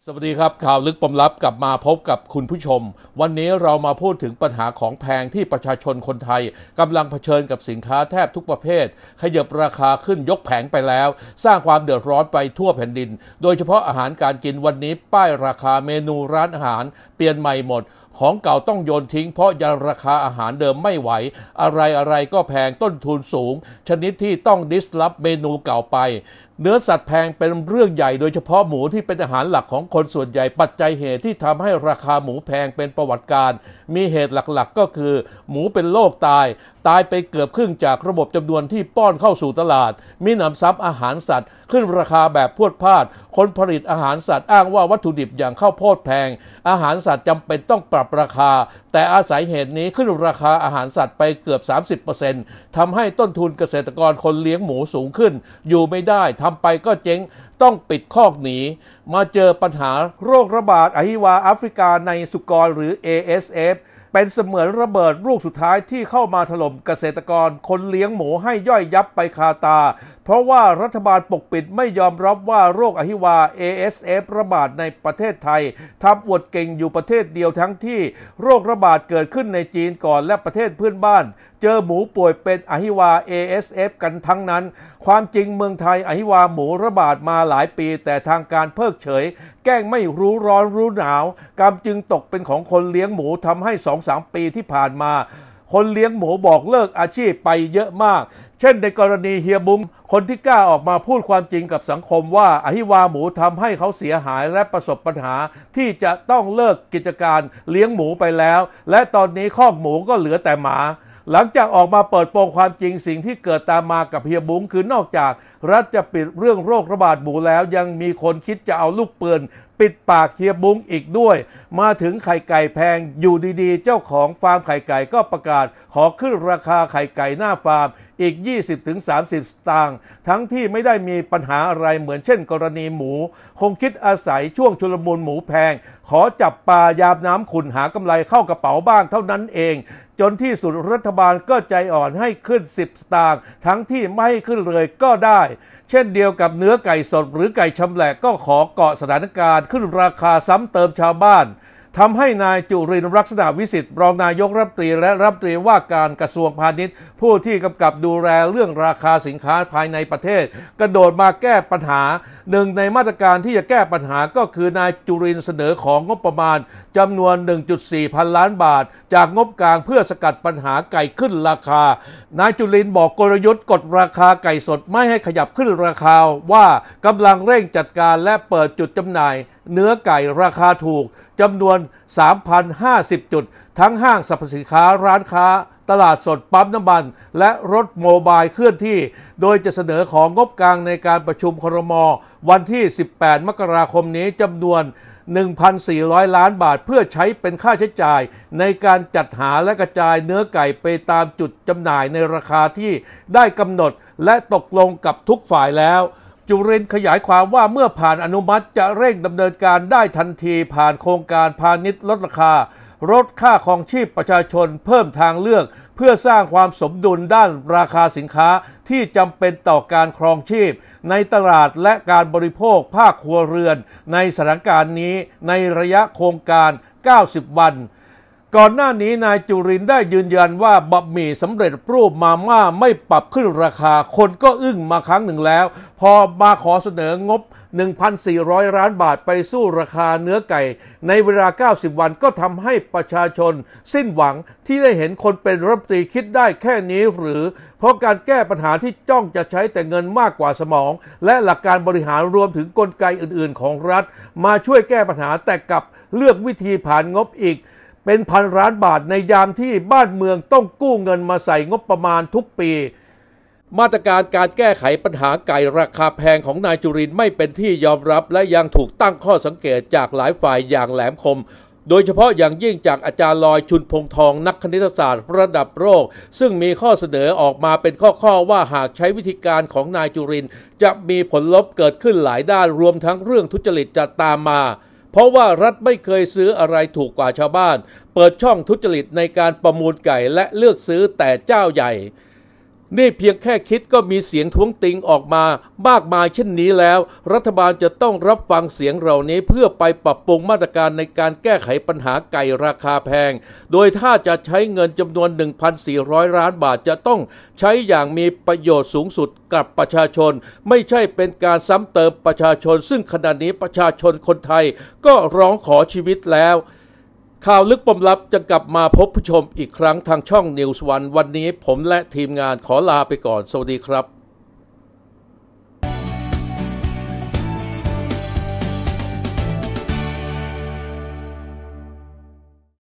สวัสดีครับข่าวลึกปมลับกลับมาพบกับคุณผู้ชมวันนี้เรามาพูดถึงปัญหาของแพงที่ประชาชนคนไทยกำลังเผชิญกับสินค้าแทบทุกประเภทขยับราคาขึ้นยกแผงไปแล้วสร้างความเดือดร้อนไปทั่วแผ่นดินโดยเฉพาะอาหารการกินวันนี้ป้ายราคาเมนูร้านอาหารเปลี่ยนใหม่หมดของเก่าต้องโยนทิ้งเพราะยังราคาอาหารเดิมไม่ไหวอะไรก็แพงต้นทุนสูงชนิดที่ต้องดิสลอฟเมนูเก่าไปเนื้อสัตว์แพงเป็นเรื่องใหญ่โดยเฉพาะหมูที่เป็นอาหารหลักของคนส่วนใหญ่ปัจจัยเหตุที่ทำให้ราคาหมูแพงเป็นประวัติการมีเหตุหลักๆก็คือหมูเป็นโรคตายไปเกือบครึ่งจากระบบจำนวนที่ป้อนเข้าสู่ตลาดมีหนำซ้ำอาหารสัตว์ขึ้นราคาแบบพรวดพลาดคนผลิตอาหารสัตว์อ้างว่าวัตถุดิบอย่างข้าวโพดแพงอาหารสัตว์จำเป็นต้องปรับราคาแต่อาศัยเหตุนี้ขึ้นราคาอาหารสัตว์ไปเกือบ 30% ทำให้ต้นทุนเกษตรกรคนเลี้ยงหมูสูงขึ้นอยู่ไม่ได้ทำไปก็เจ๊งต้องปิดคอกหนีมาเจอปัญหาโรคระบาดอหิวาแอฟริกาในสุกรหรือ ASF เป็นเสมือนระเบิดลูกสุดท้ายที่เข้ามาถล่มเกษตรกรคนเลี้ยงหมูให้ย่อยยับไปคาตาเพราะว่ารัฐบาลปกปิดไม่ยอมรับว่าโรคอหิวา ASF ระบาดในประเทศไทยทำอวดเก่งอยู่ประเทศเดียวทั้งที่โรคระบาดเกิดขึ้นในจีนก่อนและประเทศเพื่อนบ้านเจอหมูป่วยเป็นอหิวา ASF กันทั้งนั้นความจริงเมืองไทยอหิวาหมูระบาดมาหลายปีแต่ทางการเพิกเฉยแกล้งไม่รู้ร้อนรู้หนาวกรรมจึงตกเป็นของคนเลี้ยงหมูทำให้ 2-3 ปีที่ผ่านมาคนเลี้ยงหมูบอกเลิกอาชีพไปเยอะมากเช่นในกรณีเฮียบุ้มคนที่กล้าออกมาพูดความจริงกับสังคมว่าอหิวาหมูทำให้เขาเสียหายและประสบปัญหาที่จะต้องเลิกกิจการเลี้ยงหมูไปแล้วและตอนนี้คอกหมูก็เหลือแต่หมาหลังจากออกมาเปิดโปงความจริงสิ่งที่เกิดตามมากับเฮียบุ้งคือนอกจากรัฐจะปิดเรื่องโรคระบาดหมูแล้วยังมีคนคิดจะเอาลูกปืนปิดปากเฮียบุ้งอีกด้วยมาถึงไข่ไก่แพงอยู่ดีๆเจ้าของฟาร์มไข่ไก่ก็ประกาศขอขึ้นราคาไข่ไก่หน้าฟาร์มอีก 20-30 สตางค์ทั้งที่ไม่ได้มีปัญหาอะไรเหมือนเช่นกรณีหมูคงคิดอาศัยช่วงชุลมุนหมูแพงขอจับปลายามน้ำขุ่นหากำไรเข้ากระเป๋าบ้างเท่านั้นเองจนที่สุดรัฐบาลก็ใจอ่อนให้ขึ้น10 สตางค์ทั้งที่ไม่ให้ขึ้นเลยก็ได้เช่นเดียวกับเนื้อไก่สดหรือไก่ชำแหละก็ขอเกาะสถานการณ์ขึ้นราคาซ้ำเติมชาวบ้านทำให้นายจุรินทร์ลักษณะวิสิทธิ์รองนายกรัฐมนตรีและรัฐมนตรีว่าการกระทรวงพาณิชย์ผู้ที่กำกับดูแลเรื่องราคาสินค้าภายในประเทศกระโดดมาแก้ปัญหาหนึ่งในมาตรการที่จะแก้ปัญหาก็คือนายจุรินทร์เสนอของงบประมาณจำนวน 1.4 พันล้านบาทจากงบกลางเพื่อสกัดปัญหาไก่ขึ้นราคานายจุรินทร์บอกกลยุทธ์กดราคาไก่สดไม่ให้ขยับขึ้นราคาว่ากำลังเร่งจัดการและเปิดจุดจำหน่ายเนื้อไก่ราคาถูกจำนวน 3,050 จุดทั้งห้างสรรพสินค้าร้านค้าตลาดสดปั๊มน้ำมันและรถโมบายเคลื่อนที่โดยจะเสนอของงบกลางในการประชุมครม.วันที่ 18 มกราคมนี้จำนวน 1,400 ล้านบาทเพื่อใช้เป็นค่าใช้จ่ายในการจัดหาและกระจายเนื้อไก่ไปตามจุดจำหน่ายในราคาที่ได้กำหนดและตกลงกับทุกฝ่ายแล้วจุรินทร์ขยายความว่าเมื่อผ่านอนุมัติจะเร่งดำเนินการได้ทันทีผ่านโครงการพาณิชย์ลดราคาลดค่าครองชีพประชาชนเพิ่มทางเลือกเพื่อสร้างความสมดุลด้านราคาสินค้าที่จำเป็นต่อการครองชีพในตลาดและการบริโภคภาคครัวเรือนในสถานการณ์นี้ในระยะโครงการ 90 วันก่อนหน้านี้นายจุรินทร์ได้ยืนยันว่าบะหมี่สำเร็จรูปมาม่าไม่ปรับขึ้นราคาคนก็อึ้งมาครั้งหนึ่งแล้วพอมาขอเสนองบ 1,400 ล้านบาทไปสู้ราคาเนื้อไก่ในเวลา 90 วันก็ทำให้ประชาชนสิ้นหวังที่ได้เห็นคนเป็นรัฐมนตรีคิดได้แค่นี้หรือเพราะการแก้ปัญหาที่จ้องจะใช้แต่เงินมากกว่าสมองและหลักการบริหารรวมถึงกลไกอื่นๆของรัฐมาช่วยแก้ปัญหาแต่กลับเลือกวิธีผ่านงบอีกเป็นพันล้านบาทในยามที่บ้านเมืองต้องกู้เงินมาใส่งบประมาณทุกปีมาตรการการแก้ไขปัญหาไก่ราคาแพงของนายจุรินทร์ไม่เป็นที่ยอมรับและยังถูกตั้งข้อสังเกตจากหลายฝ่ายอย่างแหลมคมโดยเฉพาะอย่างยิ่งจากอาจารย์ลอยชุนพงษ์ทองนักคณิตศาสตร์ระดับโลกซึ่งมีข้อเสนอออกมาเป็นข้อว่าหากใช้วิธีการของนายจุรินทร์จะมีผลลบเกิดขึ้นหลายด้านรวมทั้งเรื่องทุจริตจะตามมาเพราะว่ารัฐไม่เคยซื้ออะไรถูกกว่าชาวบ้านเปิดช่องทุจริตในการประมูลไก่และเลือกซื้อแต่เจ้าใหญ่นี่เพียงแค่คิดก็มีเสียงท้วงติงออกมามากมายเช่นนี้แล้วรัฐบาลจะต้องรับฟังเสียงเหล่านี้เพื่อไปปรับปรุงมาตรการในการแก้ไขปัญหาไก่ราคาแพงโดยถ้าจะใช้เงินจำนวน 1,400 ล้านบาทจะต้องใช้อย่างมีประโยชน์สูงสุดกับประชาชนไม่ใช่เป็นการซ้ำเติมประชาชนซึ่งขณะนี้ประชาชนคนไทยก็ร้องขอชีวิตแล้วข่าวลึกปมลับจะกลับมาพบผู้ชมอีกครั้งทางช่อง News One วันนี้ผมและทีมงานขอลาไปก่อนสวัสดีครับ